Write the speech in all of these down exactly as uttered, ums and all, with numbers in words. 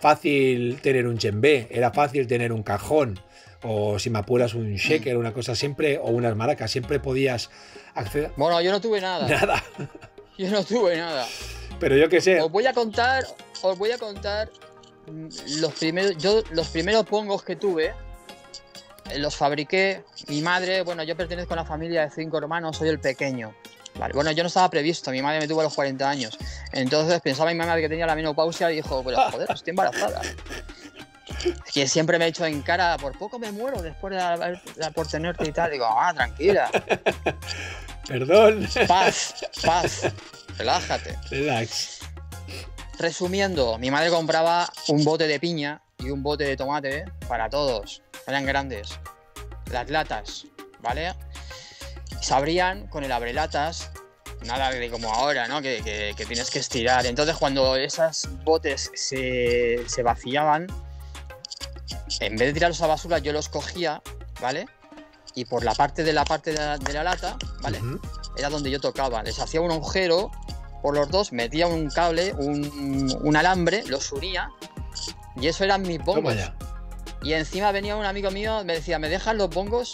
fácil tener un djembe, era fácil tener un cajón, o si me apuras un shaker, una cosa siempre, o unas maracas, siempre podías acceder. Bueno, yo no tuve nada. Nada. Yo no tuve nada. Pero yo qué sé. Os voy a contar, os voy a contar los primeros, yo los primeros bongos que tuve. Los fabriqué, mi madre, bueno, yo pertenezco a una familia de cinco hermanos, soy el pequeño. Vale, bueno, yo no estaba previsto, mi madre me tuvo a los cuarenta años. Entonces pensaba mi mamá que tenía la menopausia y dijo, pero joder, estoy embarazada. Que siempre me ha hecho en cara, por poco me muero después de, haber, de por tenerte y tal. Digo, ah, tranquila. Perdón. Paz, paz, relájate. Relax. Resumiendo, mi madre compraba un bote de piña y un bote de tomate para todos. Eran grandes. Las latas, ¿vale? Se abrían con el abrelatas, nada de como ahora, ¿no? Que, que, que tienes que estirar. Entonces, cuando esos botes se, se vaciaban, en vez de tirarlos a la basura, yo los cogía, ¿vale? Y por la parte de la parte de la, de la lata, ¿vale? Uh-huh. Era donde yo tocaba. Les hacía un agujero por los dos, metía un cable, un, un alambre, los unía, y eso eran mis bongos. Y encima venía un amigo mío, me decía, ¿me dejan los bongos?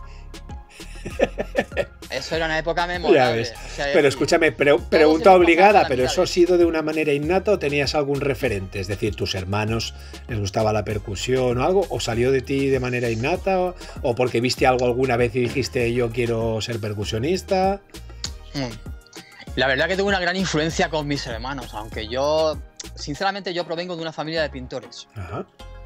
Eso era una época memorable. O sea, pero escúchame, pre pregunta obligada, ¿pero eso ha sido de una manera innata o tenías algún referente? Es decir, ¿tus hermanos les gustaba la percusión o algo? ¿O salió de ti de manera innata? ¿O, o porque viste algo alguna vez y dijiste, yo quiero ser percusionista? La verdad que tuve una gran influencia con mis hermanos, aunque yo, sinceramente, yo provengo de una familia de pintores. Ajá.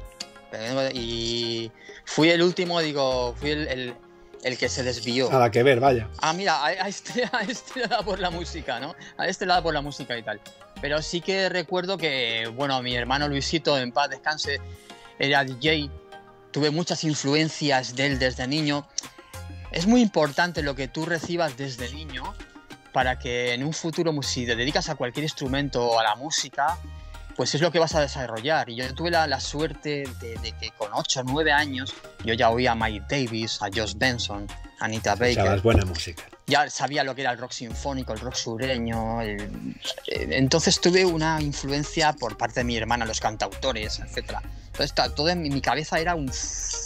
Y fui el último, digo, fui el, el, el que se desvió. Nada que ver, vaya. Ah, mira, a, a, este, a este le da por la música, ¿no? A este le da por la música y tal. Pero sí que recuerdo que, bueno, mi hermano Luisito, en paz descanse, era D J. Tuve muchas influencias de él desde niño. Es muy importante lo que tú recibas desde niño para que en un futuro, si te dedicas a cualquier instrumento o a la música, pues es lo que vas a desarrollar. Y yo tuve la, la suerte de, de que con ocho o nueve años yo ya oía a Miles Davis, a Josh Benson, a Anita Baker. O sea, es buena música. Ya sabía lo que era el rock sinfónico, el rock sureño. El... Entonces tuve una influencia por parte de mi hermana, los cantautores, etcétera. Entonces todo en mi cabeza era un